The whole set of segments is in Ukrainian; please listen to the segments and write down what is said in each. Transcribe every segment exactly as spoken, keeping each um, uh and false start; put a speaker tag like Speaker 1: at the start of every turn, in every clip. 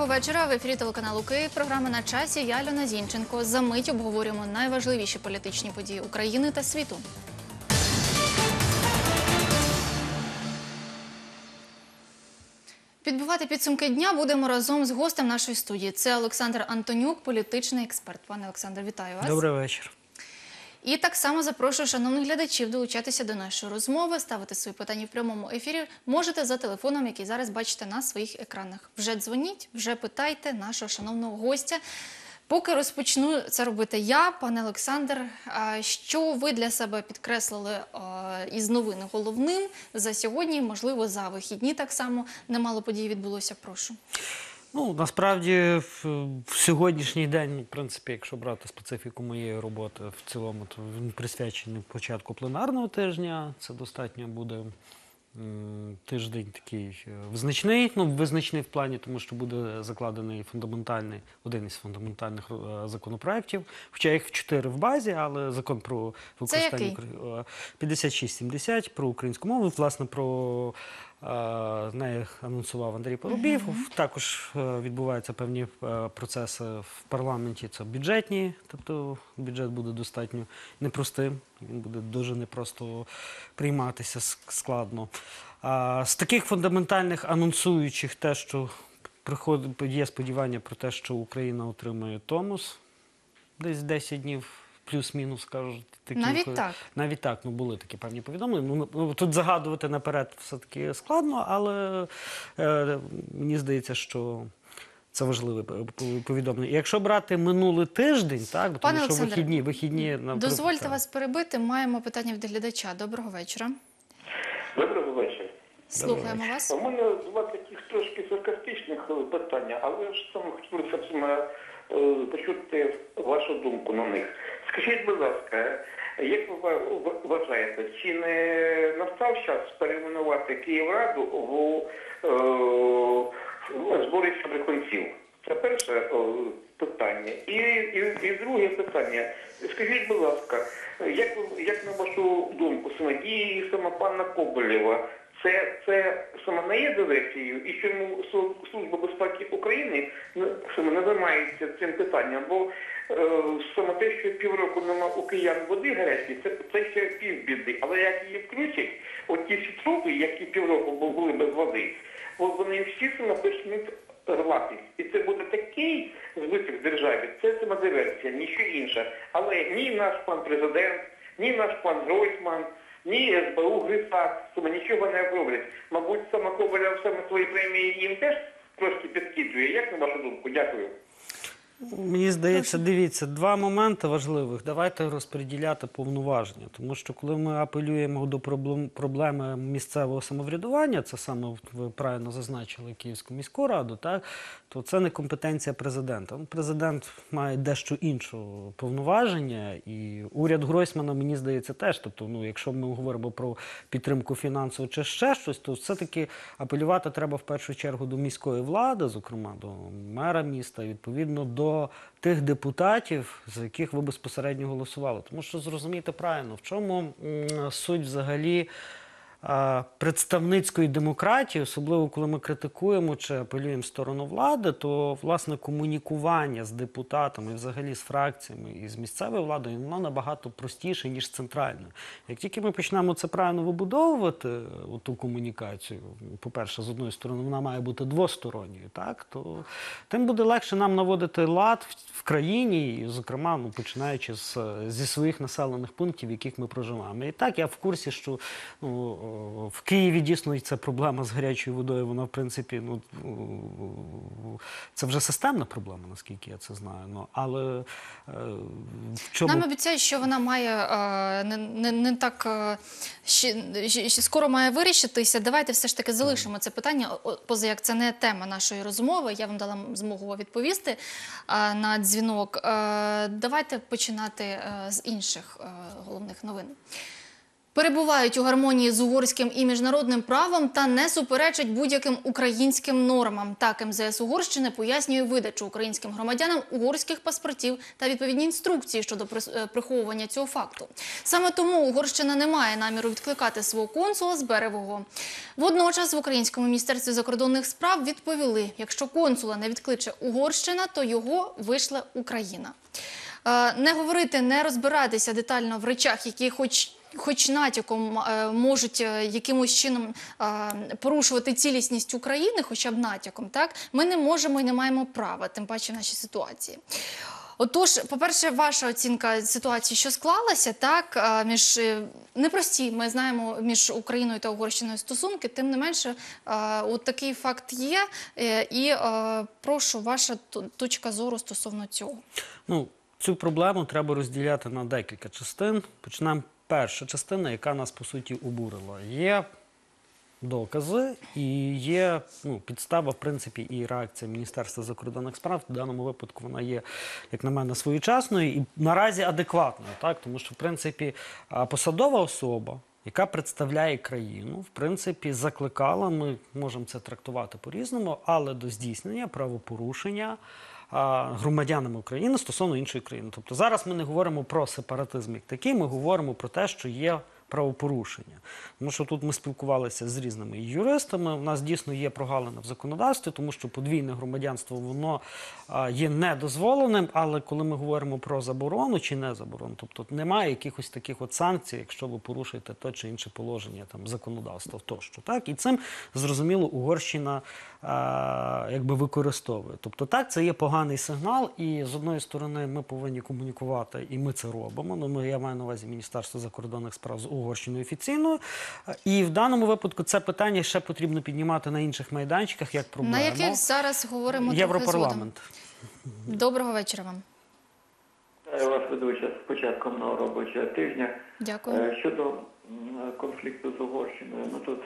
Speaker 1: Доброго вечора. В ефірі телеканалу Київ. Програма «На часі». Я Альона Зінченко. За мить обговорюємо найважливіші політичні події України та світу. Підбивати підсумки дня будемо разом з гостем нашої студії. Це Олександр Антонюк, політичний експерт. Пане Олександр, вітаю вас.
Speaker 2: Добрий вечір.
Speaker 1: І так само запрошую шановних глядачів долучатися до нашої розмови, ставити свої питання в прямому ефірі. Можете за телефоном, який зараз бачите на своїх екранах. Вже дзвоніть, вже питайте нашого шановного гостя. Поки розпочну це робити я, пане Олександр, що ви для себе підкреслили із новин головним за сьогодні, можливо, за вихідні так само немало подій відбулося, прошу.
Speaker 2: Ну, насправді, в, в сьогоднішній день, в принципі, якщо брати специфіку моєї роботи в цілому, то він присвячений початку пленарного тижня. Це достатньо буде м, тиждень такий визначний, ну, визначний в плані, тому що буде закладений фундаментальний, один із фундаментальних е, законопроєктів, хоча їх чотири в базі, але закон про використання п'ятдесят шість сімдесят, про українську мову, власне, про неї анонсував Андрій Парубій. Uh-huh. Також відбуваються певні процеси в парламенті, це бюджетні, тобто бюджет буде достатньо непростим, він буде дуже непросто прийматися, складно. А з таких фундаментальних анонсуючих те, що є сподівання про те, що Україна отримає томос десь десять днів, плюс-мінус, кажуть. Такі,
Speaker 1: навіть так?
Speaker 2: Навіть так, ну були такі певні повідомлення. Ну, тут загадувати наперед все-таки складно, але е, мені здається, що це важливе повідомлення. І якщо брати минулий тиждень, так, тому що вихідні, вихідні...
Speaker 1: Дозвольте так. вас перебити, маємо питання від глядача. Доброго вечора.
Speaker 3: Доброго вечора.
Speaker 1: Слухаємо Доброго вас.
Speaker 3: У мене два таких трошки саркастичних питання, але ж саме хотілося почути вашу думку на них. Скажіть, будь ласка, як ви вважаєте, чи не настав час перейменувати Київраду в, в зборище брехунців? Це перше питання. І, і, і друге питання. Скажіть, будь ласка, як, як на вашу думку, саме дії саме пана Коболєва, Це, це саме не є диверсією, і чому Служба безпеки України саме не займається цим питанням, бо е, саме те, що півроку нема у киян води гарячої, це, це ще півбіди. Але як її включать, от ті всі трупи, які півроку були без води, вони всі саме почнуть рватись. І це буде такий збиток в державі, це саме диверсія, ніщо інше. Але ні наш пан президент, ні наш пан Гройсман, ні, ес бе у, ГРИСА, саме нічого не роблять. Мабуть, саме Коболєв саме свої премії їм теж трошки підкидує. Як на вашу думку? Дякую.
Speaker 2: Мені здається, дивіться, два моменти важливих. Давайте розподіляти повноваження. Тому що коли ми апелюємо до проблем, проблеми місцевого самоврядування, це саме ви правильно зазначили Київську міську раду, так, то це не компетенція президента. Президент має дещо інше повноваження, і уряд Гройсмана, мені здається, теж. Тобто, ну, якщо ми говоримо про підтримку фінансову чи ще щось, то все-таки апелювати треба в першу чергу до міської влади, зокрема до мера міста, відповідно до тих депутатів, за яких ви безпосередньо голосували. Тому що, зрозумійте правильно, в чому суть взагалі представницької демократії, особливо коли ми критикуємо чи апелюємо в сторону влади, то, власне, комунікування з депутатами, взагалі з фракціями і з місцевою владою, воно набагато простіше, ніж центральною. Як тільки ми почнемо це правильно вибудовувати, ту комунікацію, по-перше, з одної сторони, вона має бути двосторонньою, так, то тим буде легше нам наводити лад в країні, і, зокрема, ну, починаючи з, зі своїх населених пунктів, в яких ми проживаємо. І так, я в курсі, що ну, в Києві дійсно ця проблема з гарячою водою, вона, в принципі, ну, це вже системна проблема, наскільки я це знаю. Ну, але в чому...
Speaker 1: Нам обіцяють, що вона має не, не, не так ще, ще скоро має вирішитися. Давайте все ж таки залишимо це питання, поза як це не тема нашої розмови. Я вам дала змогу відповісти на дзвінок. Давайте починати з інших головних новин. Перебувають у гармонії з угорським і міжнародним правом та не суперечать будь-яким українським нормам. Так, ем зе ес Угорщини пояснює видачу українським громадянам угорських паспортів та відповідні інструкції щодо прис- приховування цього факту. Саме тому Угорщина не має наміру відкликати свого консула з Беревого. Водночас в Українському міністерстві закордонних справ відповіли, якщо консула не відкличе Угорщина, то його вишле Україна. Е, Не говорити, не розбиратися детально в речах, які хоч хоч натяком е, можуть е, якимось чином е, порушувати цілісність України, хоча б натяком, так, ми не можемо і не маємо права, тим паче в нашій ситуації. Отож, по-перше, ваша оцінка ситуації, що склалася, так, е, між е, непрості, ми знаємо, між Україною та Угорщиною стосунки, тим не менше, е, от такий факт є, е, і е, прошу, ваша т- точка зору стосовно цього.
Speaker 2: Ну, цю проблему треба розділяти на декілька частин. Почнемо. Перша частина, яка нас, по суті, обурила. Є докази і є ну, підстава, в принципі, і реакція Міністерства закордонних справ. В даному випадку вона є, як на мене, своєчасною і наразі адекватною. Так? Тому що, в принципі, посадова особа, яка представляє країну, в принципі, закликала, ми можемо це трактувати по-різному, але до здійснення правопорушення громадянами України стосовно іншої країни. Тобто зараз ми не говоримо про сепаратизм як такий, ми говоримо про те, що є правопорушення. Тому що тут ми спілкувалися з різними юристами, у нас дійсно є прогалина в законодавстві, тому що подвійне громадянство, воно а, є недозволеним, але коли ми говоримо про заборону чи не заборону, тобто немає якихось таких от санкцій, якщо ви порушуєте те чи інше положення там, законодавства тощо. Так? І цим, зрозуміло, Угорщина а, якби використовує. Тобто так, це є поганий сигнал, і з одної сторони ми повинні комунікувати, і ми це робимо. Ну, ми, я маю на увазі Міністерство закордонних справ з Угорщиною офіційною. І в даному випадку це питання ще потрібно піднімати на інших майданчиках, як проблему.
Speaker 1: На яких зараз говоримо трохи
Speaker 2: Європарламент.
Speaker 1: згодом. Доброго вечора вам.
Speaker 4: Вітаю вас, ведуча, з початком нового робочого тижня.
Speaker 1: Дякую.
Speaker 4: Е, Щодо м, конфлікту з Угорщиною, ну тут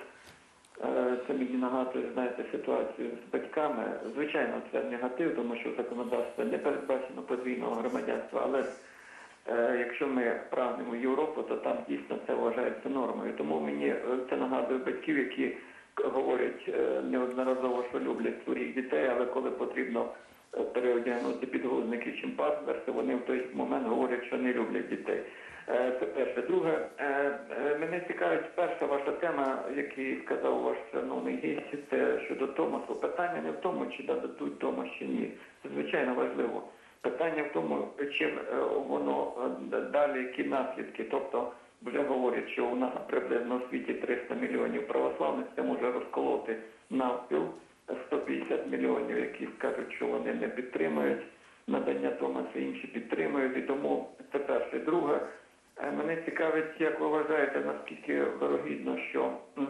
Speaker 4: е, це мені нагадує, знаєте, ситуацію з батьками. Звичайно, це негатив, тому що в законодавстві не передбачено подвійного громадянства, але е, якщо ми прагнемо в Європу, то там дійсно це вважається нормою. Тому мені е, це нагадує батьків, які говорять е, неодноразово, що люблять своїх дітей, але коли потрібно переодягнути підгузники чи паспорти, вони в той момент говорять, що не люблять дітей. Це перше. Друге, мене цікавить перша ваша тема, який сказав ваш шановний гість, це щодо Томосу. Питання не в тому, чи дадуть Томос, чи ні. Це звичайно важливо. Питання в тому, чим воно далі, які наслідки. Тобто, вже говорять, що у нас приблизно у світі триста мільйонів православних, це може розколоти навпіл. сто п'ятдесят мільйонів, які скажуть, що вони не підтримують надання Томаса, інші підтримують. І тому це перше. Друге, мене цікавить, як ви вважаєте, наскільки вирогідно, що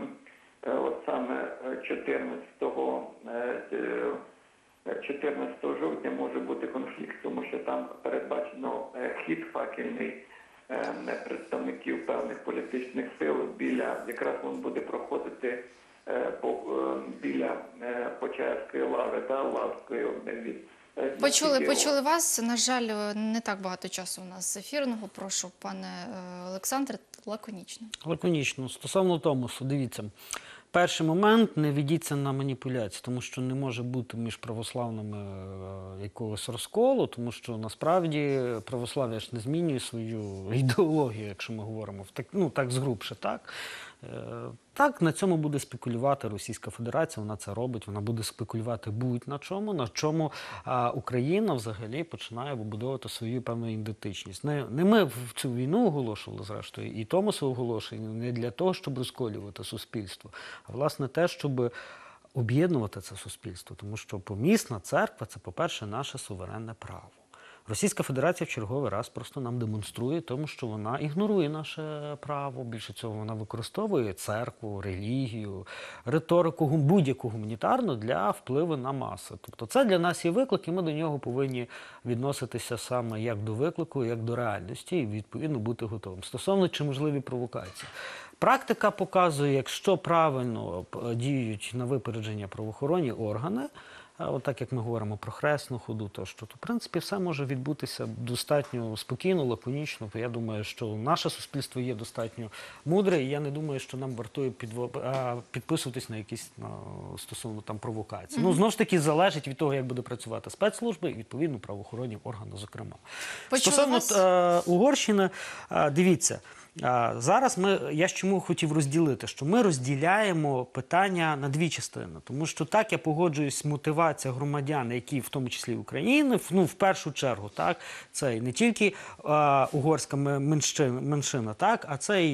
Speaker 4: от саме чотирнадцятого жовтня може бути конфлікт, тому що там передбачено хід факельний представників певних політичних сил біля, якраз він буде проходити біля Почаївської лави та Лавської від.
Speaker 1: Почули, почули вас. На жаль, не так багато часу у нас ефірного. Прошу, пане Олександре, лаконічно.
Speaker 2: Лаконічно. Стосовно Томосу, дивіться. Перший момент – не ведіться на маніпуляції, тому що не може бути між православними якогось розколу, тому що насправді православ'я ж не змінює свою ідеологію, якщо ми говоримо так, ну, так згрубше, так? Так, на цьому буде спекулювати Російська Федерація, вона це робить, вона буде спекулювати будь-на чому, на чому а, Україна взагалі починає вибудовувати свою певну ідентичність. Не, не ми в цю війну оголошували, зрештою, і Томосу оголошення не для того, щоб розколювати суспільство, а власне те, щоб об'єднувати це суспільство, тому що помісна церква – це, по-перше, наше суверенне право. Російська Федерація в черговий раз просто нам демонструє тому, що вона ігнорує наше право. Більше цього, вона використовує церкву, релігію, риторику будь-яку гуманітарну для впливу на маси. Тобто це для нас є виклик, і ми до нього повинні відноситися саме як до виклику, як до реальності, і відповідно бути готовим. Стосовно чи можливі провокації. Практика показує, якщо правильно діють на випередження правоохоронні органи, а от так як ми говоримо про хресну ходу, тощо, то в принципі все може відбутися достатньо спокійно, лаконічно. То я думаю, що наше суспільство є достатньо мудре, і я не думаю, що нам вартує підво- а, підписуватись на якісь на, стосовно там провокацій. Ну, знову ж таки, залежить від того, як буде працювати спецслужби і, відповідно, правоохоронні органи, зокрема.
Speaker 1: Почула
Speaker 2: Стосовно
Speaker 1: вас.
Speaker 2: е, Угорщини, е, дивіться, е, зараз ми, я ж чому хотів розділити, що ми розділяємо питання на дві частини. Тому що так, я погоджуюсь, мотивація громадян, які в тому числі України, в- ну, в першу чергу, так, це і не тільки е, угорська ме- меншина, меншина, так, а це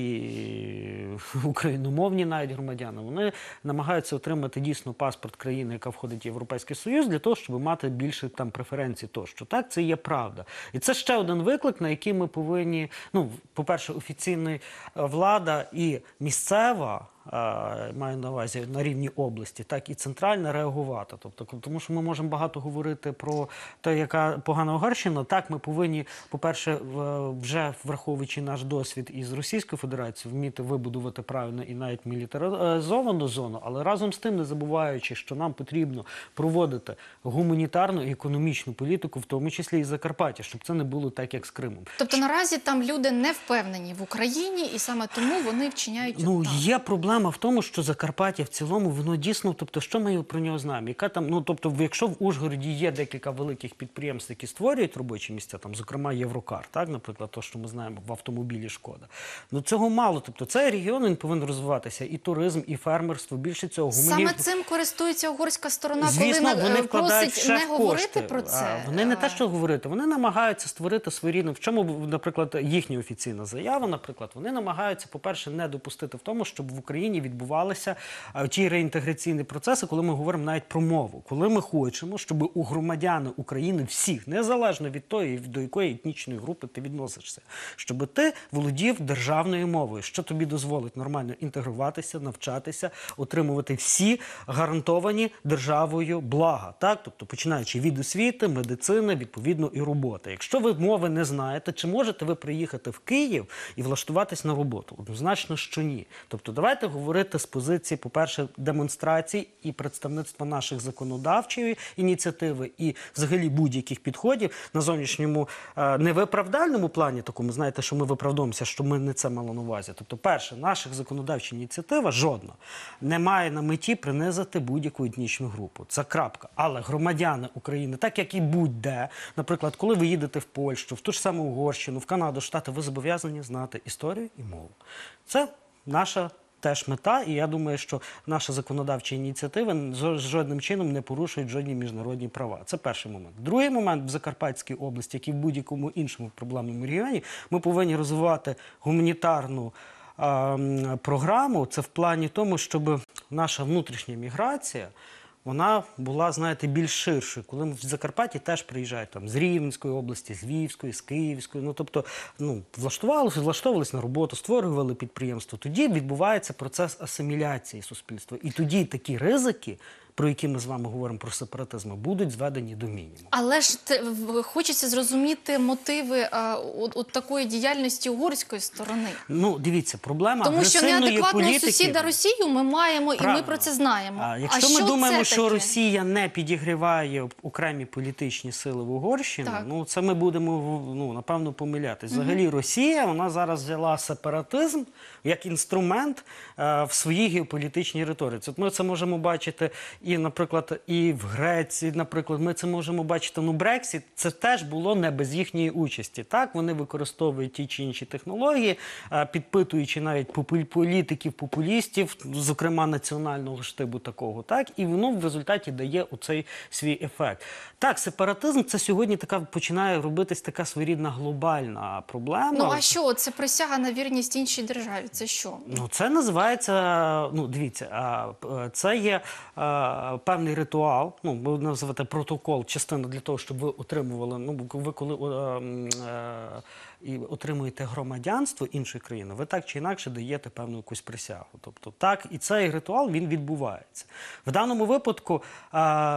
Speaker 2: і україномовні навіть громадяни. Вони намагаються отримати дійсно паспорт країни, яка входить в Європейський Союз, для того, щоб мати більше там преференцій тощо. Так, це є правда. І це ще один виклик, на який ми повинні, ну, по-перше, офіційна влада і місцева, е, маю на увазі на рівні області, так і центральна реагувати. Тобто, тому що ми можемо багато говорити про те, яка погана Угорщина. Так, ми повинні, по-перше, в- вже враховуючи наш досвід із Російською Федерацією, вміти вибудувати правильно і навіть мілітаризовану зону, але разом з тим не забуваючи, що нам потрібно проводити гуманітарну і економічну політику, в тому числі і Закарпаття, щоб це не було так, як з Кримом.
Speaker 1: Тобто наразі там люди не впевнені в Україні, і саме тому вони вчиняють
Speaker 2: Ну,
Speaker 1: так.
Speaker 2: є проблема в тому, що Закарпаття в цілому, воно дійсно, тобто, що ми про нього знаємо? Яка там, ну, тобто, якщо в Ужгороді є декілька великих підприємств, які створюють робочі місця, там, зокрема, Єврокар, так, наприклад, то, що ми знаємо в автомобілі Шкода. Ну, цього мало. Тобто, цей регіон, він повинен розвиватися і туризм, і фермерство, більше цього.
Speaker 1: Саме
Speaker 2: гуманізм.
Speaker 1: цим користується угорська сторона,
Speaker 2: Звісно,
Speaker 1: коли
Speaker 2: вони
Speaker 1: не,
Speaker 2: вкладають
Speaker 1: просить
Speaker 2: ще
Speaker 1: не
Speaker 2: в
Speaker 1: говорити
Speaker 2: кошти.
Speaker 1: про це.
Speaker 2: А, Вони не те, що говорити, вони намагаються створити своєрідне. В чому, наприклад, їхня офіційна заява, наприклад, вони намагаються, по-перше, не допустити в тому, щоб в Україні відбувалися а, ті реінтеграційні процеси, коли ми говоримо навіть про мову. Коли ми хочемо, щоб у громадяни України всіх, незалежно від тої, до якої етнічної групи ти відносишся, щоб ти володів державною мовою, що тобі дозволить нормально інтегруватися, навчатися, отримувати всі гарантовані державою блага, так? Тобто починаючи від освіти, медицини, відповідно і роботи. Якщо ви мови не знаєте, чи можете ви приїхати в Київ і влаштуватись на роботу? Однозначно, що ні. Тобто давайте говорити з позиції, по-перше, демонстрацій і представництва наших законодавчої ініціативи і взагалі будь-яких підходів на зовнішньому е, невиправдальному плані, такому, знаєте, що ми виправдовуємося, що ми не це мали на увазі. Тобто, перше, наших законодавча ініціатива жодна не має на меті принизити будь-яку етнічну групу. Це крапка. Але громадяни України, так як і будь-де, наприклад, коли ви їдете в Польщу, в ту ж саму Угорщину, в Канаду, Штати, ви зобов'язані знати історію і мову. Це наша теж мета, і я думаю, що наша законодавча ініціатива з жодним чином не порушує жодні міжнародні права. Це перший момент. Другий момент, в Закарпатській області, як і в будь-якому іншому проблемному регіоні, ми повинні розвивати гуманітарну а, м, програму. Це в плані тому, щоб наша внутрішня міграція, вона була, знаєте, більш ширшою. Коли ми в Закарпатті теж приїжджають там з Рівненської області, з Львівської, з Київської, ну тобто, ну, влаштувалися, влаштовувалися на роботу, створювали підприємство. Тоді відбувається процес асиміляції суспільства. І тоді такі ризики, про які ми з вами говоримо про сепаратизм, будуть зведені до мінімуму.
Speaker 1: Але ж те- в- хочеться зрозуміти мотиви а, от, от такої діяльності угорської сторони.
Speaker 2: Ну, дивіться, проблема
Speaker 1: Тому що
Speaker 2: агресивної
Speaker 1: неадекватного
Speaker 2: політики...
Speaker 1: сусіда Росію ми маємо, і ми
Speaker 2: Правильно.
Speaker 1: про це знаємо.
Speaker 2: А якщо
Speaker 1: а
Speaker 2: ми
Speaker 1: що
Speaker 2: думаємо,
Speaker 1: це
Speaker 2: що
Speaker 1: таке?
Speaker 2: Росія не підігріває окремі політичні сили в Угорщині,
Speaker 1: Так.
Speaker 2: ну це ми будемо, ну, напевно, помилятись. Взагалі Росія, вона зараз взяла сепаратизм як інструмент е, в своїй геополітичній риториці. От ми це можемо бачити і, наприклад, і в Греції, наприклад, ми це можемо бачити, ну, Брексіт, це теж було не без їхньої участі. Так, вони використовують ті чи інші технології, е, підпитуючи навіть популь- політиків, популістів, зокрема національного штибу такого, так, і воно в результаті дає оцей свій ефект. Так, сепаратизм – це сьогодні така починає робитись така своєрідна глобальна проблема.
Speaker 1: Ну а що? Це присяга на вірність іншій державі. Це що?
Speaker 2: Ну, це називається, ну, дивіться, а, п- це є а, певний ритуал, ну, ви називаєте протокол, частина для того, щоб ви отримували, ну, ви коли а, м, а, і отримуєте громадянство іншої країни, ви так чи інакше даєте певну якусь присягу. Тобто так, і цей ритуал, він відбувається. В даному випадку а,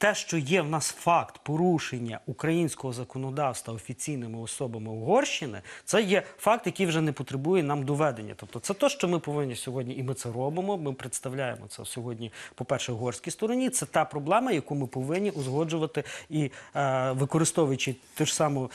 Speaker 2: те, що є в нас факт порушення українського законодавства офіційними особами Угорщини, це є факт, який вже не потребує нам доведення. Тобто це те, що ми повинні сьогодні, і ми це робимо, ми представляємо це сьогодні, по-перше, угорській стороні, це та проблема, яку ми повинні узгоджувати і, е, використовуючи те ж саме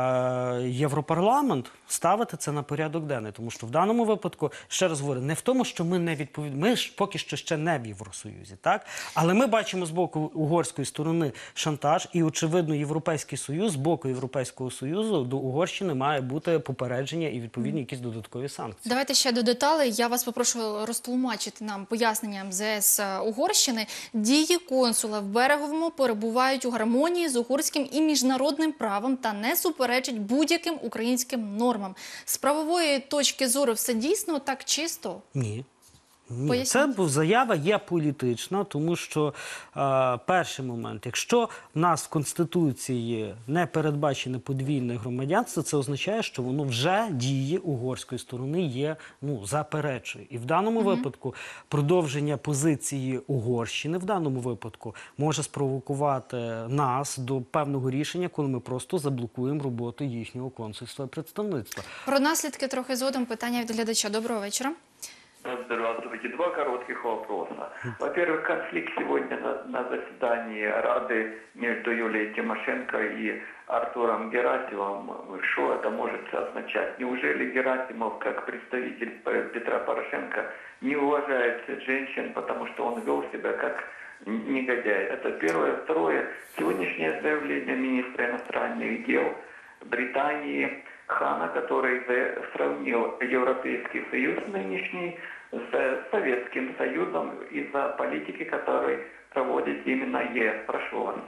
Speaker 2: е, Європарламент, ставити це на порядок денний. Тому що в даному випадку, ще раз говорю, не в тому, що ми не відповідаємо, ми ж поки що ще не в Євросоюзі, так? Але ми бачимо з боку угорської сторони шантаж, і, очевидно, Європейський Союз, з боку Європейського Союзу до Угорщини має бути попередження і, відповідні, якісь додаткові санкції.
Speaker 1: Давайте ще до деталей. Я вас попрошу розтлумачити нам пояснення ем зе ес Угорщини. Дії консула в Береговому перебувають у гармонії з угорським і міжнародним правом та не суперечать будь-яким українським нормам. З правової точки зору все дійсно так чисто?
Speaker 2: Ні. Ні,
Speaker 1: Поясніть.
Speaker 2: це бу- заява є політична, тому що е, перший момент, якщо в нас в Конституції не передбачене подвійне громадянство, це означає, що воно вже дії угорської сторони є, ну, заперечує. І в даному випадку продовження позиції Угорщини, в даному випадку, може спровокувати нас до певного рішення, коли ми просто заблокуємо роботу їхнього консульства і представництва.
Speaker 1: Про наслідки трохи згодом. Питання від глядача. Доброго вечора.
Speaker 4: Здравствуйте. Два коротких вопроса. Во-первых, конфликт сегодня на, на заседании Рады между Юлией Тимошенко и Артуром Герасимовым. Что это может означать? Неужели Герасимов, как представитель Петра Порошенко, не уважает женщин, потому что он вел себя как негодяй? Это первое. Второе. Сегодняшнее заявление министра иностранных дел Британии Хана, который сравнил Европейский Союз нынешний с Советским Союзом из-за политики, которую проводит именно ЕС. Прошу вас.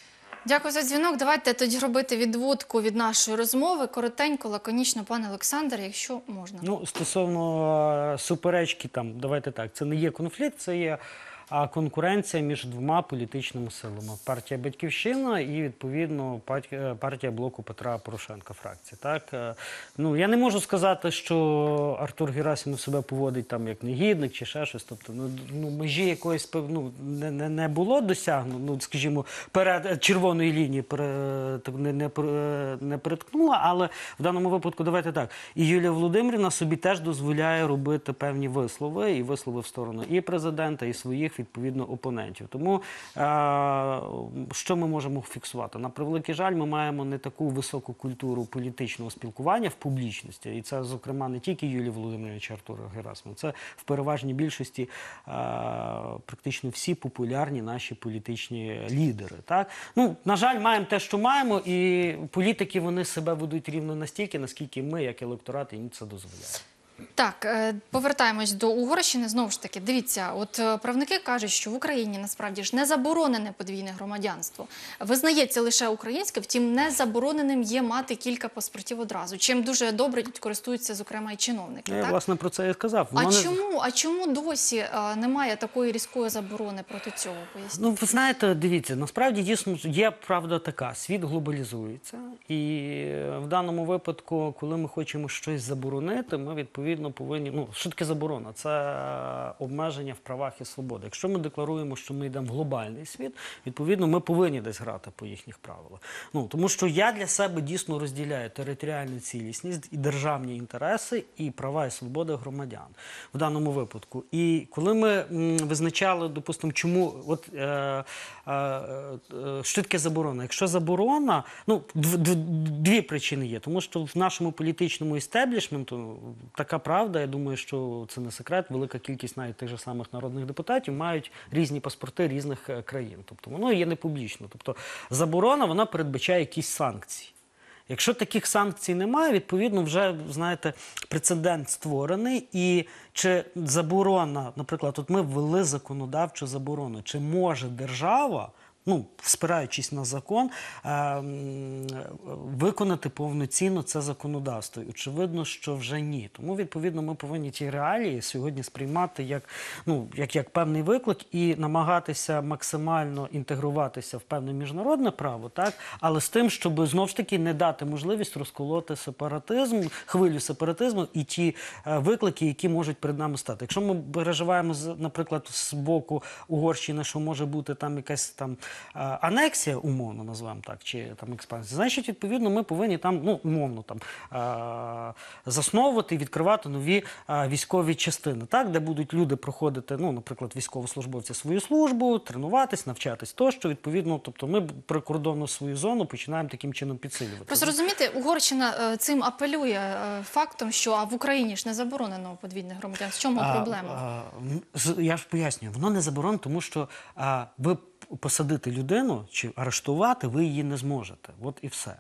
Speaker 1: Дякую за дзвінок. Давайте тоді робити відводку від нашої розмови. Коротенько, лаконічно, пане Олександр, якщо можна.
Speaker 2: Ну, стосовно е, суперечки, там, давайте так, це не є конфлікт, це є а конкуренція між двома політичними силами. Партія «Батьківщина» і, відповідно, пат- партія блоку Петра Порошенка, фракція. Так? Е, Ну, я не можу сказати, що Артур Герасимов себе поводить там як негідник чи ще щось. Тобто, ну, ну межі якоїсь пев- ну, не, не, не було досягнуто, ну, скажімо, перед червоної лінії пере- так, не, не, пере- не переткнула, але в даному випадку, давайте так, і Юлія Володимирівна собі теж дозволяє робити певні вислови, і вислови в сторону і президента, і своїх, відповідно, опонентів. Тому е, що ми можемо фіксувати? На превеликий жаль, ми маємо не таку високу культуру політичного спілкування в публічності, і це, зокрема, не тільки Юлія Володимирівна чи Артура Герасимова, це в переважній більшості е, практично всі популярні наші політичні лідери. Так? Ну, на жаль, маємо те, що маємо, і політики, вони себе ведуть рівно настільки, наскільки ми, як електорат, їм це дозволяємо.
Speaker 1: Так, е, повертаємось до Угорщини. Знову ж таки, дивіться, от е, правники кажуть, що в Україні насправді ж не заборонене подвійне громадянство. Визнається лише українське, втім не забороненим є мати кілька паспортів одразу, чим дуже добре користуються, зокрема, і чиновники.
Speaker 2: Я,
Speaker 1: так?
Speaker 2: власне, про це і сказав.
Speaker 1: А
Speaker 2: Воно не-
Speaker 1: чому, а чому досі е, немає такої різкої заборони проти цього? Поясніть.
Speaker 2: Ну, ви знаєте, дивіться, насправді дійсно є правда така. Світ глобалізується, і в даному випадку, коли ми хочемо щось заборонити, ми відповідно повинні. Ну, що таке заборона? Це обмеження в правах і свободах. Якщо ми декларуємо, що ми йдемо в глобальний світ, відповідно, ми повинні десь грати по їхніх правилах. Ну, тому що я для себе дійсно розділяю територіальну цілісність і державні інтереси, і права і свободи громадян в даному випадку. І коли ми м, визначали, допустимо, чому от е, е, е, що таке заборона? Якщо заборона, ну, дв, дв, дві причини є. Тому що в нашому політичному істеблішменту така правда, я думаю, що це не секрет, велика кількість навіть тих же самих народних депутатів мають різні паспорти різних е, країн. Тобто воно є не публічно. Тобто заборона, вона передбачає якісь санкції. Якщо таких санкцій немає, відповідно, вже, знаєте, прецедент створений. І чи заборона, наприклад, от ми ввели законодавчу заборону, чи може держава, ну, спираючись на закон, е, виконати повноцінно це законодавство? І очевидно, що вже ні. Тому, відповідно, ми повинні ті реалії сьогодні сприймати як, ну, як, як певний виклик і намагатися максимально інтегруватися в певне міжнародне право, так? Але з тим, щоб, знову ж таки, не дати можливість розколоти сепаратизм, хвилю сепаратизму і ті е, виклики, які можуть перед нами стати. Якщо ми переживаємо, з- наприклад, з боку Угорщини, що може бути там якась там а, анексія, умовно назвемо так, чи там експансія, значить, відповідно, ми повинні там, ну, умовно, там, а, засновувати і відкривати нові а, військові частини, так, де будуть люди проходити, ну, наприклад, військовослужбовці свою службу, тренуватись, навчатись тощо, відповідно, тобто ми прикордонну свою зону починаємо таким чином підсилювати.
Speaker 1: Просто розумієте, Угорщина е, цим апелює е, фактом, що а в Україні ж не заборонено подвійне громадянство. В чому проблема?
Speaker 2: А, а, з- я ж пояснюю, воно не заборонено, тому що а, ви посадити людину чи арештувати ви її не зможете. От і все.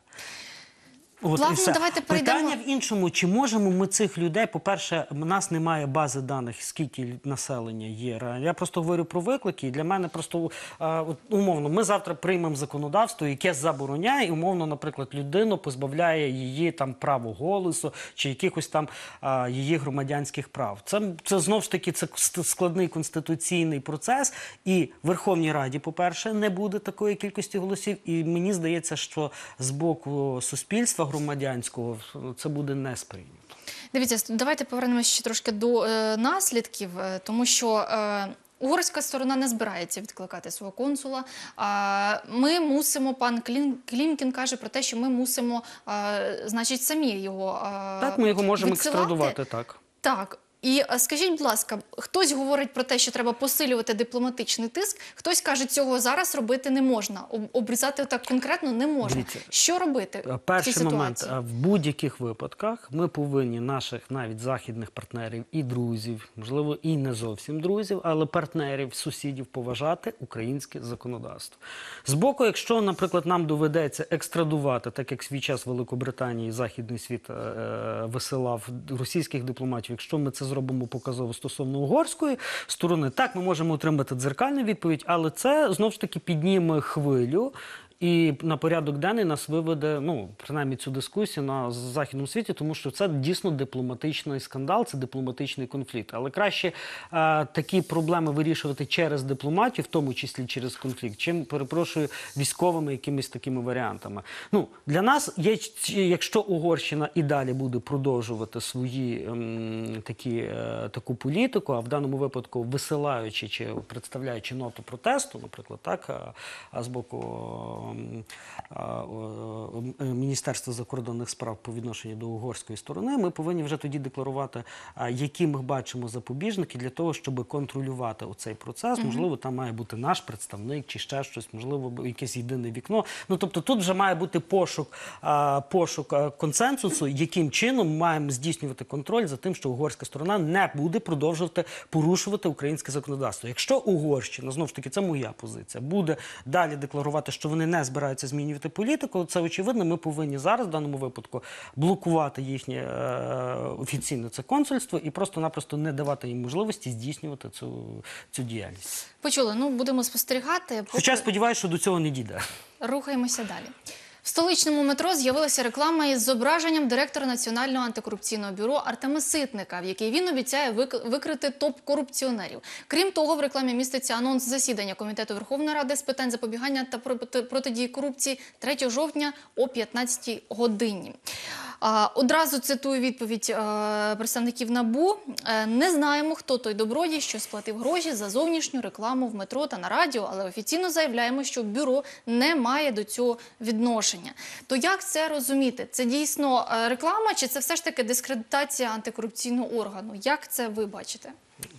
Speaker 2: От
Speaker 1: Плавно
Speaker 2: і все.
Speaker 1: давайте перейдемо-
Speaker 2: Питання в іншому, чи можемо ми цих людей, по-перше, в нас немає бази даних, скільки населення є реально. Я просто говорю про виклики, і для мене просто, а, от, умовно, ми завтра приймемо законодавство, яке забороняє, і, умовно, наприклад, людину позбавляє її там право голосу, чи якихось там а, її громадянських прав. Це, це знову ж таки це складний конституційний процес, і в Верховній Раді, по-перше, не буде такої кількості голосів, і мені здається, що з боку суспільства громадянського це буде не сприйнято.
Speaker 1: Дивіться, давайте повернемося ще трошки до е, наслідків, е, тому що е, угорська сторона не збирається відкликати свого консула. А ми мусимо, пан Клін, Клімкін каже про те, що ми мусимо, е, значить, самі його е,
Speaker 2: Так, ми його можемо
Speaker 1: відсилати.
Speaker 2: екстрадувати, так.
Speaker 1: Так. І е, скажіть, будь ласка, хтось говорить про те, що треба посилювати дипломатичний тиск, хтось каже, цього зараз робити не можна, об- обрізати так конкретно не можна.
Speaker 2: Дивіться,
Speaker 1: Що робити в цій
Speaker 2: Перший момент.
Speaker 1: ситуації?
Speaker 2: а, В будь-яких випадках ми повинні наших навіть західних партнерів і друзів, можливо, і не зовсім друзів, але партнерів, сусідів поважати українське законодавство. З боку, якщо, наприклад, нам доведеться екстрадувати, так як свій час Великобританії західний світ е, е, висилав російських дипломатів, якщо ми це зробимо показово стосовно угорської сторони, так, ми можемо отримати дзеркальну відповідь, але це, знову ж таки, підніме хвилю, і на порядок денний нас виведе, ну, принаймні цю дискусію на західному світі, тому що це дійсно дипломатичний скандал, це дипломатичний конфлікт. Але краще е, такі проблеми вирішувати через дипломатію, в тому числі через конфлікт, чим, перепрошую, військовими якимись такими варіантами. Ну, для нас є, якщо Угорщина і далі буде продовжувати свої ем, такі, е, таку політику, а в даному випадку висилаючи чи представляючи ноту протесту, наприклад, так, а, а з боку Міністерства закордонних справ по відношенню до угорської сторони, ми повинні вже тоді декларувати, які ми бачимо запобіжники для того, щоб контролювати оцей процес. Mm-hmm. Можливо, там має бути наш представник чи ще щось, можливо, якесь єдине вікно. Ну, тобто тут вже має бути пошук, пошук консенсусу, яким чином маємо здійснювати контроль за тим, що угорська сторона не буде продовжувати порушувати українське законодавство. Якщо Угорщина, знову ж таки, це моя позиція, буде далі декларувати, що вони не збираються змінювати політику, це очевидно, ми повинні зараз в даному випадку блокувати їхнє е, офіційне це консульство і просто-напросто не давати їм можливості здійснювати цю, цю діяльність.
Speaker 1: Почули, ну будемо спостерігати. Поки...
Speaker 2: Хоча сподіваюся, що до цього не дійде.
Speaker 1: Рухаємося далі. В столичному метро з'явилася реклама із зображенням директора Національного антикорупційного бюро Артема Ситника, в якій він обіцяє викрити топ-корупціонерів. Крім того, в рекламі міститься анонс засідання Комітету Верховної Ради з питань запобігання та протидії корупції третього жовтня о п'ятнадцятій годині. Одразу цитую відповідь представників НАБУ. Не знаємо, хто той добродій, що сплатив гроші за зовнішню рекламу в метро та на радіо, але офіційно заявляємо, що бюро не має до цього відношення. То як це розуміти? Це дійсно реклама чи це все ж таки дискредитація антикорупційного органу? Як це ви бачите?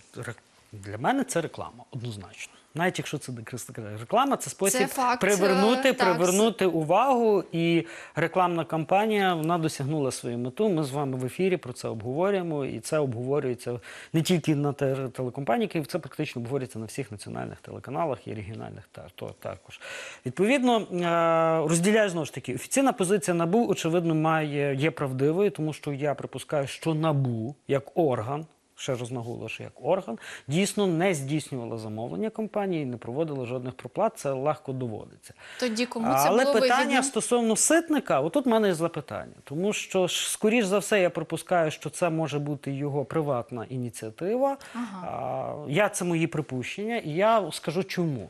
Speaker 2: Для мене це реклама, однозначно. Навіть якщо це реклама, це спосіб
Speaker 1: це факт,
Speaker 2: привернути,
Speaker 1: так.
Speaker 2: привернути увагу, і рекламна кампанія, вона досягнула свою мету. Ми з вами в ефірі про це обговорюємо, і це обговорюється не тільки на телекомпанії, це практично обговорюється на всіх національних телеканалах і регіональних також. Відповідно, розділяю знову ж таки, офіційна позиція НАБУ, очевидно, має, є правдивою, тому що я припускаю, що НАБУ, як орган, ще раз наголошую, як орган, дійсно не здійснювала замовлення компанії, не проводила жодних проплат, це легко доводиться.
Speaker 1: Тоді кому це
Speaker 2: Але
Speaker 1: було
Speaker 2: питання
Speaker 1: вигідно?
Speaker 2: Стосовно Ситника, отут в мене є запитання. Тому що, скоріш за все, я припускаю, що це може бути його приватна ініціатива.
Speaker 1: Ага.
Speaker 2: Я, це мої припущення, і я скажу чому.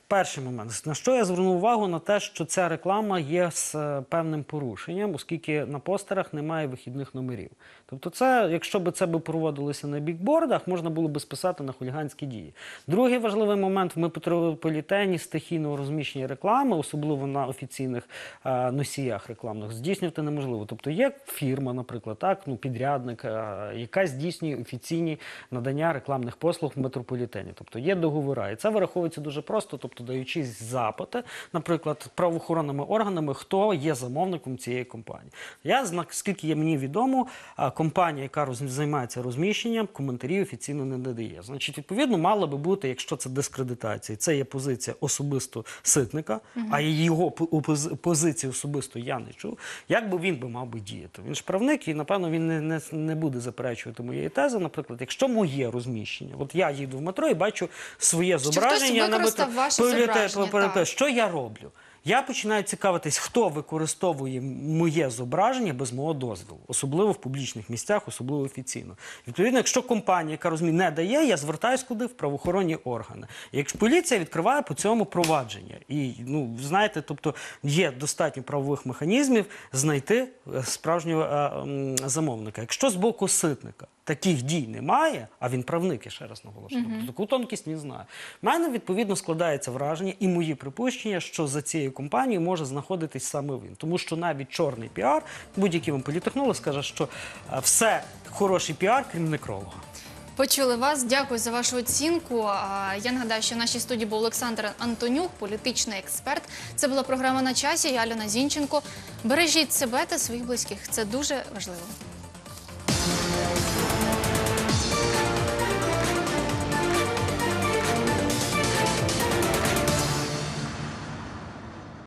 Speaker 2: Перший момент. На що я звернув увагу? На те, що ця реклама є з е, певним порушенням, оскільки на постерах немає вихідних номерів. Тобто це, якщо б це б проводилося на бікбордах, можна було б списати на хуліганські дії. Другий важливий момент: в метрополітені стихійного розміщення реклами, особливо на офіційних е, носіях рекламних, здійснювати неможливо. Тобто є фірма, наприклад, так, ну, підрядник, е, яка здійснює офіційні надання рекламних послуг в метрополітені. Тобто є договори. І це вираховується дуже просто, тобто даючи запити, наприклад, правоохоронними органами, хто є замовником цієї компанії. Я, наскільки є мені відомо, компанія, яка роз... займається розміщенням, коментарів офіційно не надає. Значить, відповідно, мала би бути, якщо це дискредитація, це є позиція особисто Ситника, угу. а його пози... позиції особисто я не чув, як би він би мав би діяти. Він ж правник і, напевно, він не, не, не буде заперечувати моєї тези. Наприклад, якщо моє розміщення, от я їду в метро і бачу своє
Speaker 1: Що
Speaker 2: зображення на метро,
Speaker 1: зображення,
Speaker 2: що я роблю? Я починаю цікавитись, хто використовує моє зображення без мого дозволу, особливо в публічних місцях, особливо офіційно. Відповідно, якщо компанія, яка розуміє, не дає, я звертаюсь куди? В правоохоронні органи. Якщо поліція відкриває по цьому провадження. І, ну, знаєте, тобто є достатньо правових механізмів знайти справжнього а, м, замовника. Якщо з боку Ситника таких дій немає, а він правник, я ще раз наголошую, mm-hmm. таку тонкість він знає. У мене, відповідно, складається враження і мої припущення, що за цією компанією може знаходитись саме він. Тому що навіть чорний піар, будь-який вам політтехнолог скаже, що все хороший піар, крім некролога.
Speaker 1: Почули вас. Дякую за вашу оцінку. Я нагадаю, що в нашій студії був Олександр Антонюк, політичний експерт. Це була програма «На часі». Я Альона Зінченко. Бережіть себе та своїх близьких. Це дуже важливо.